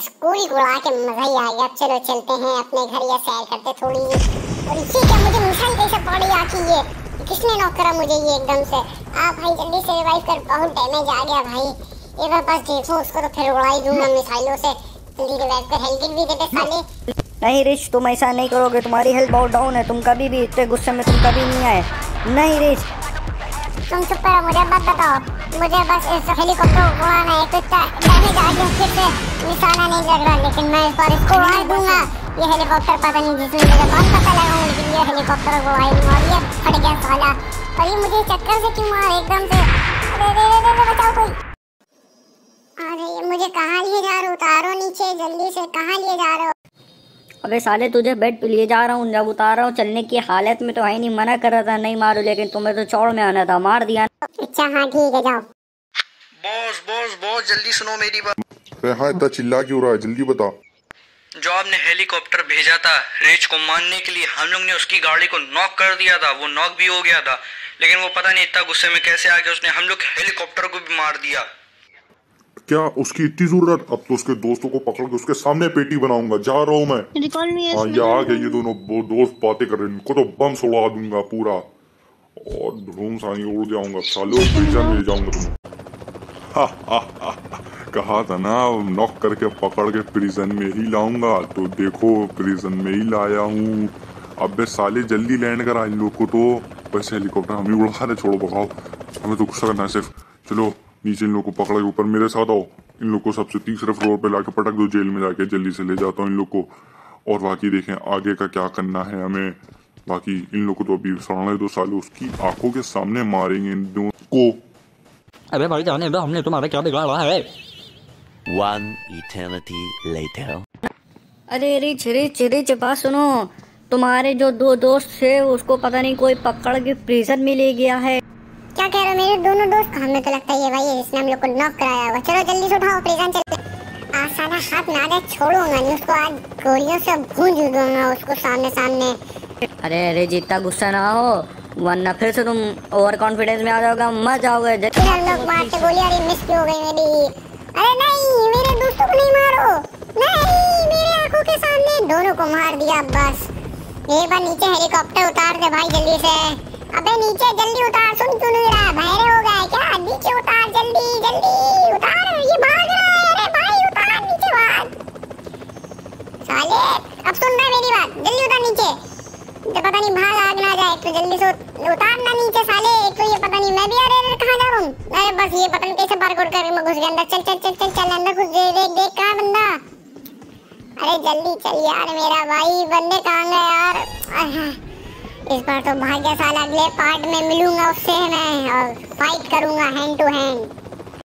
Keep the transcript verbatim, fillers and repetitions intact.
School उड़ा के मजा ही आ गया। चलो चलते हैं अपने घर या सैर करते थोड़ी। और इसी क्या मुझे मिसाइल कैसे पड़ी आती है, किसने नॉक करा मुझे ये एकदम से। आ भाई जल्दी से रिवाइव कर, बहुत डैमेज आ गया भाई। एक बार बस देखो उसको तो फिर उड़ा ही दूंगा मिसाइलों से। जल्दी रिवाइव कर, हेल्थ किट भी दे दे साले। नहीं रिच, तुम ऐसा नहीं करोगे, तुम्हारी हेल्थ बहुत डाउन है। तुम कभी भी इतने गुस्से में तुम कभी नहीं आए। नहीं रिच तुम चुप करो, मुझे मत बताओ। मुझे बस इस हेलीकॉप्टर को उड़ाना है। कुछ डैमेज आ गया, फिर से निशाना नहीं लग रहा, लेकिन मैं इस बार इसको उड़ा दूंगा। ये हेलीकॉप्टर पता नहीं जिसमें मुझे बहुत पता लगा, लेकिन ये हेलीकॉप्टर को उड़ा दूंगा। और ये फट गया साला। और ये मुझे चक्कर से क्यों मारा एकदम से। अरे रे रे रे बचाओ कोई। अरे ये मुझे कहाँ लिए जा रहे हो? उतारो नीचे जल्दी से, कहाँ लिए जा रहे हो? अबे साले तुझे बेड पे लिए जा रहा हूँ, जब उतार रहा हूँ चलने की हालत में तो है नहीं। मना कर रहा था नहीं मारो, लेकिन तुम्हें तो चौड़ में आना था, मार दिया। अच्छा हाँ ठीक है, जाओ। बॉस बॉस बॉस जल्दी सुनो मेरी बात। अरे हाँ इतना चिल्ला क्यों रहा है, जल्दी बता। जो आपने हेलीकॉप्टर भेजा था रिच को मारने के लिए, हम लोग ने उसकी गाड़ी को नॉक कर दिया था। वो नॉक भी हो गया था, लेकिन वो पता नहीं इतना गुस्से में कैसे आ गया, उसने हम लोग हेलीकॉप्टर को भी मार दिया। क्या उसकी इतनी जरूरत? अब तो उसके दोस्तों को पकड़ के उसके सामने पेटी बनाऊंगा। जा रहा हूँ मैं। हाँ ये आ गए ये दोनों दोस्त बातें कर रहे हैं, इनको तो बम से उड़ा दूंगा पूरा और धूम सानी उड़ जाऊंगा। सालों प्रिजन में ले जाऊंगा तुम्हें। कहा था ना नॉक करके पकड़ के प्रिजन में ही लाऊंगा, तो देखो प्रिजन में ही लाया हूँ। अबे साले जल्दी लैंड करा इन लोग को। तो वैसे हेलीकॉप्टर हम ही उड़ा रहे, छोड़ो भगाओ, हमें तो गुस्सा करना है सिर्फ। चलो नीचे इन लोग को पकड़ के ऊपर मेरे साथ आओ। इन लोग को सबसे तीसरे फ्लोर पे लाके पटक दो, जेल में जाके जल्दी से ले जाता हूँ इन लोग को। और बाकी देखें आगे का क्या करना है हमें। बाकी इन लोग को तो अभी सड़ने दो साले, उसकी आंखों के सामने मारेंगे इन दोनों को। अबे भाई जाने दो, हमने तुम्हारा क्या बिगाड़ा है? One eternity later. अरे रिच रिच रिच बात सुनो, तुम्हारे जो दो दोस्त थे उसको पता नहीं कोई पकड़ के प्रिजन में ले गया है। क्या कह रहे हो? मेरे दोनों दोस्त? हमें तो लगता है ये भाई है जिसने हम लोग को नॉक कराया होगा। चलो जल्दी से उठाओ, प्रिजन चलते। आज साला हाथ ना दे, छोड़ूंगा नहीं उसको, आज गोलियों से भूंज दूंगा उसको सामने सामने। अरे अरे जितना गुस्सा ना हो, वरना फिर से तुम ओवर कॉन्फिडेंस में आ जाओगे, मर जाओगे। फिर हम लोग मारते गोली और मिस क्यों हो गई मेरी? अरे नहीं मेरे दोस्तों को नहीं मारो, नहीं मेरे आंखों के सामने दोनों को मार दिया। बस एक बार नीचे हेलीकॉप्टर उतार दे भाई जल्दी से। अबे नीचे जल्दी उतार, सुन क्यों नहीं रहा? बहरे हो गए क्या? नीचे उतार जल्दी जल्दी उतार, ये भाग रहा है। अरे भाई उतार नीचे भाग साले। अब सुन रहा है मेरी बात? जल्दी उतार नीचे, तो पता नहीं भाग आग ना जाए। तो जल्दी से उतारना नीचे साले। एक तो ये पता नहीं मैं भी, अरे अरे कहाँ जा रहा हूँ? अरे बस ये पता नहीं कैसे पार्कोर कर मैं घुस गया अंदर। चल चल चल चल चल अंदर घुस, देख देख देख कहाँ बंदा। अरे जल्दी चल यार मेरा भाई, बंदे कहाँ गए यार? इस बार तो भाग्य साल, अगले पार्ट में मिलूंगा उससे मैं और फाइट करूंगा हैंड टू हैंड।